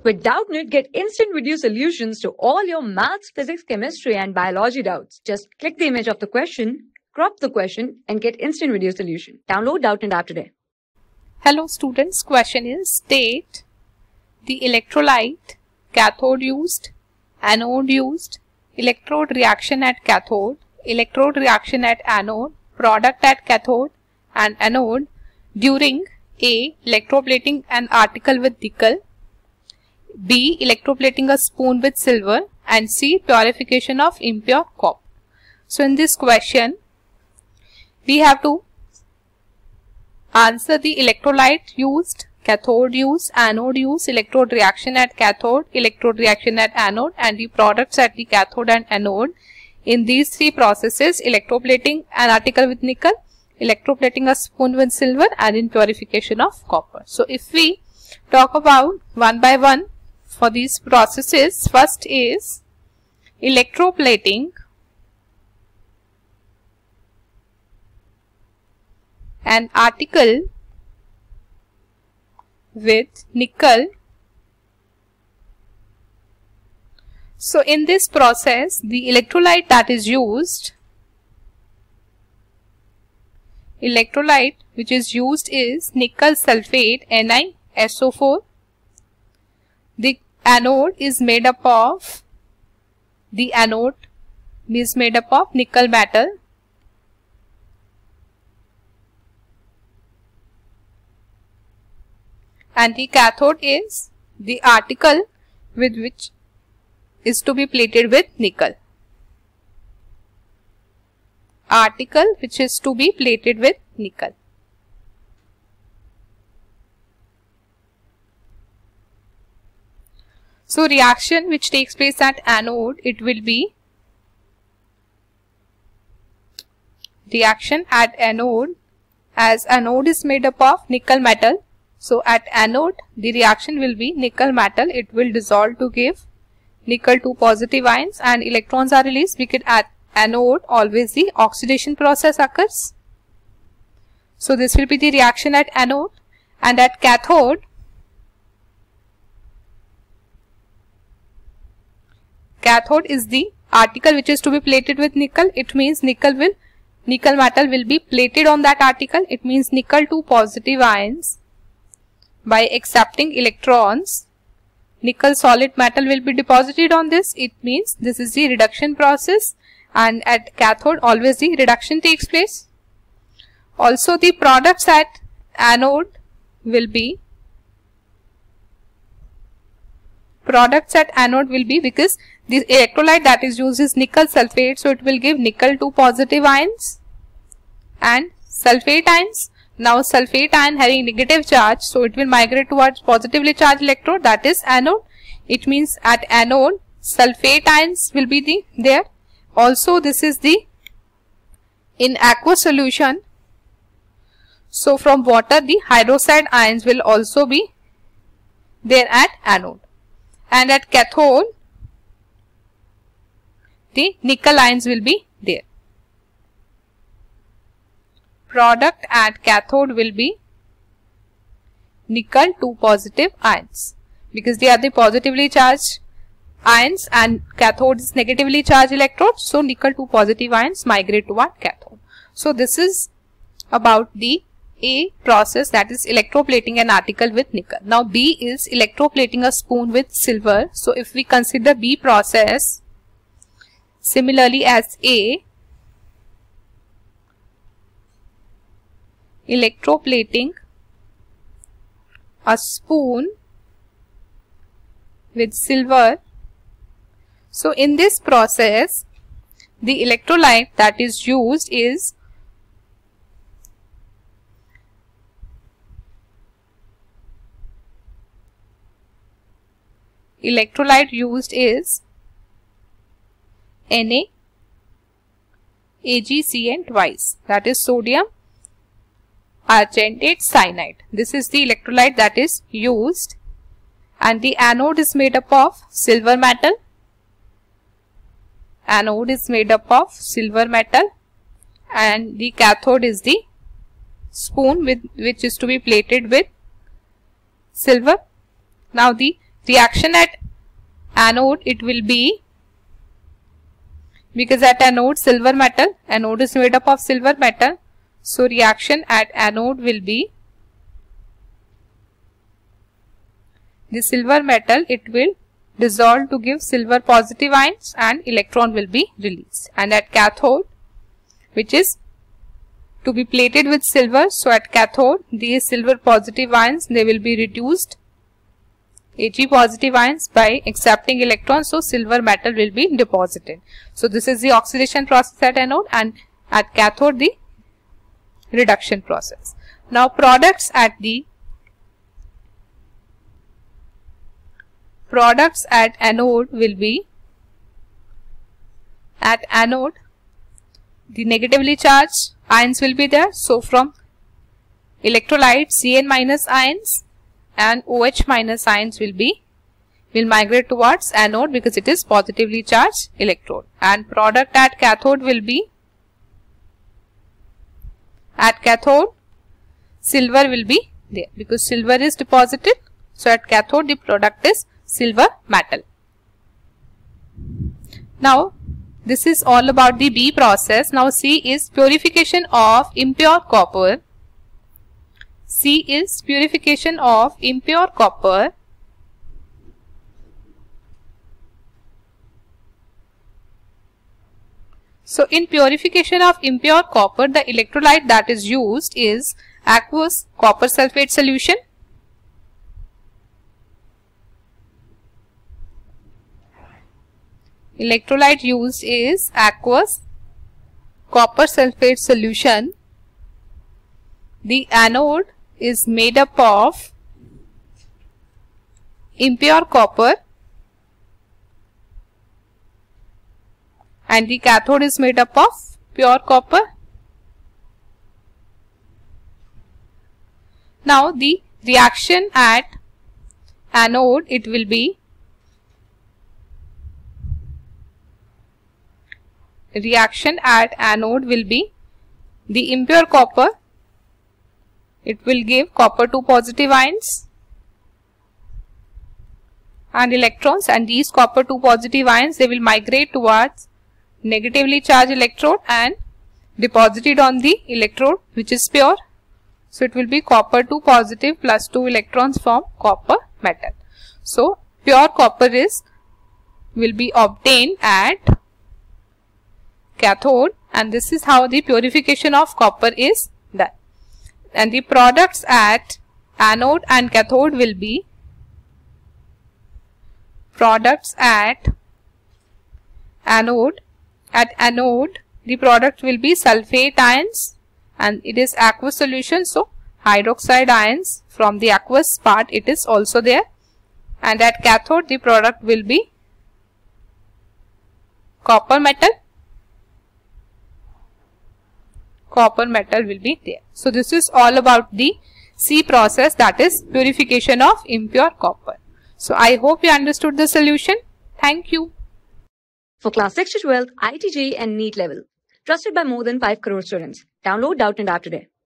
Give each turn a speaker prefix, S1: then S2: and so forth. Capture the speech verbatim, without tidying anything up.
S1: With Doubtnut, get instant video solutions to all your maths, physics, chemistry, and biology doubts. Just click the image of the question, crop the question, and get instant video solution. Download Doubtnut app today.
S2: Hello students, question is state the electrolyte, cathode used, anode used, electrode reaction at cathode, electrode reaction at anode, product at cathode and anode during A. Electroplating an article with nickel, B. Electroplating a spoon with silver, and C. Purification of impure copper. So in this question, we have to answer the electrolyte used, cathode used, anode used, electrode reaction at cathode, electrode reaction at anode, and the products at the cathode and anode in these three processes: electroplating an article with nickel, electroplating a spoon with silver, and in purification of copper. So if we talk about one by one for these processes, first is electroplating an article with nickel. So in this process, the electrolyte that is used, electrolyte which is used is nickel sulfate N i S O four. The anode is made up of, the anode is made up of nickel metal. And the cathode is the article with which is to be plated with nickel. Article which is to be plated with nickel. So reaction which takes place at anode, it will be reaction at anode, as anode is made up of nickel metal. So at anode, the reaction will be nickel metal. It will dissolve to give nickel two positive ions and electrons are released, because at anode always the oxidation process occurs. So this will be the reaction at anode. And at cathode, cathode is the article which is to be plated with nickel. It means nickel will, nickel metal will be plated on that article. It means nickel two positive ions. By accepting electrons, nickel solid metal will be deposited on this. It means this is the reduction process, and at cathode always the reduction takes place. Also the products at anode will be, products at anode will be because the electrolyte that is used is nickel sulfate, so it will give nickel two positive ions and sulfate ions. Now sulfate ion having negative charge, so it will migrate towards positively charged electrode, that is anode. It means at anode sulfate ions will be the there. Also this is the in aqueous solution, so from water the hydroxide ions will also be there at anode. And at cathode the nickel ions will be there. Product at cathode will be nickel two positive ions, because they are the positively charged ions and cathode is negatively charged electrode, so nickel two positive ions migrate toward cathode. So this is about the A process, that is electroplating an article with nickel. Now B is electroplating a spoon with silver. So if we consider B process similarly as A, electroplating a spoon with silver. So in this process, the electrolyte that is used is electrolyte used is Na, AgCN twice, that is sodium argentate cyanide. This is the electrolyte that is used, and the anode is made up of silver metal. Anode is made up of silver metal, and the cathode is the spoon with which is to be plated with silver. Now the reaction at anode, it will be, because at anode silver metal, anode is made up of silver metal, so reaction at anode will be the silver metal, it will dissolve to give silver positive ions and electron will be released. And at cathode, which is to be plated with silver, so at cathode these silver positive ions, they will be reduced Ag positive ions by accepting electrons, so silver metal will be deposited. So this is the oxidation process at anode, and at cathode the reduction process. Now products at the products at anode will be, at anode the negatively charged ions will be there, so from electrolyte C n minus ions and OH minus ions will be will migrate towards anode because it is positively charged electrode. And product at cathode will be, at cathode silver will be there because silver is deposited, so at cathode the product is silver metal. Now this is all about the B process. Now C is purification of impure copper. C is purification of impure copper. So in purification of impure copper, the electrolyte that is used is aqueous copper sulfate solution. Electrolyte used is aqueous copper sulfate solution. The anode is made up of impure copper and the cathode is made up of pure copper. Now the reaction at anode, it will be reaction at anode will be the impure copper, it will give copper two positive ions and electrons, and these copper two positive ions, they will migrate towards negatively charged electrode and deposited on the electrode which is pure. So it will be copper two positive plus two electrons from copper metal. So pure copper is will be obtained at cathode, and this is how the purification of copper is done. And the products at anode and cathode will be, products at anode, at anode the product will be sulfate ions and it is aqueous solution, so hydroxide ions from the aqueous part it is also there. And at cathode the product will be copper metal, copper metal will be there. So this is all about the C process, that is purification of impure copper. So I hope you understood the solution. Thank you.
S1: For class six to twelve, I I T J E E and NEET level. Trusted by more than five crore students. Download Doubtnut App today.